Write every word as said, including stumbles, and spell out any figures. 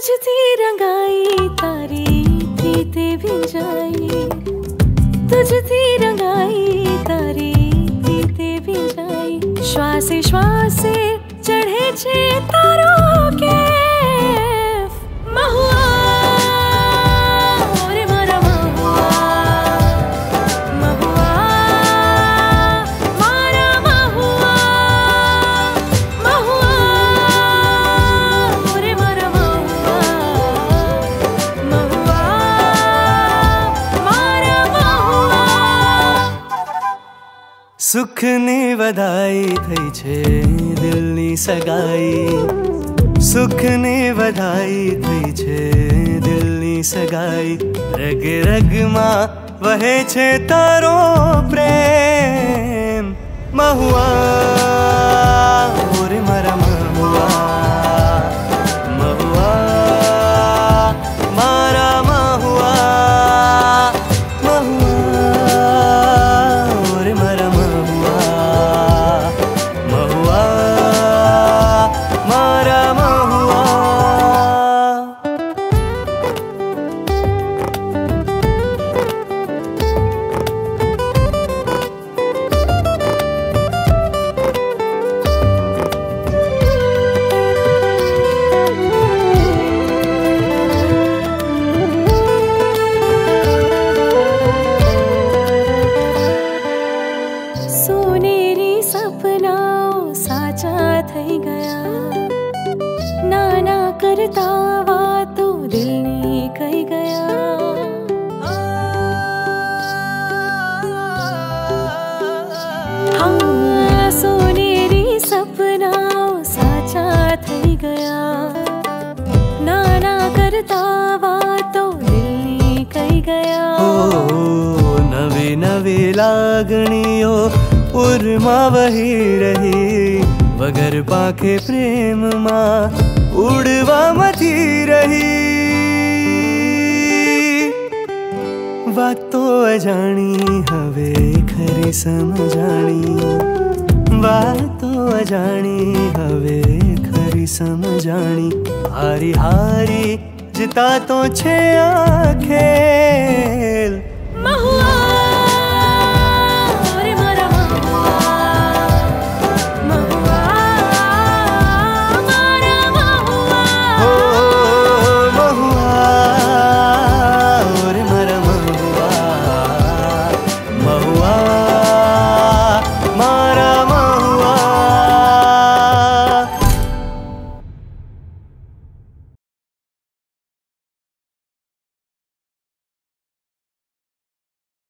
तुझती रंगाई तारी प्रीते भिंजाई, तुझती रंगाई तारी प्रीते भिंजाई। श्वासे श्वासे चढ़े छे तारो के महुआ रे मारा महुआ, महुआ मारा महुआ, महुआ रे मारा महुआ, महुआ मारा महुआ। सुखनी बधाई थई छे दिलनी सगाई, सुखनी बधाई थई छे दिलनी सगाई। रग रग मां वहे छे तारो प्रेम महुआ रे मारा महुआ, महुआ मारा महुआ, महुआ रे मारा महुआ, महुआ मारा महुआ। सोनेरी सपनाओ साचा थई गया, नाना करता वातो दिलनी कई गया। हाँ सोनेरी सपनाओ साचा थई गया, नाना करता वातो दिलनी कई गया। ओ नवी नवी लागणियों उर्मा वही रही, वगर पाखे प्रेम मां उड़वा मथी रही। वातो अजाणी हवे खरी समझाणी, वातो अजाणी हवे खरी समझाणी। हारी हारी जिता तो छे आ खेल महुआ।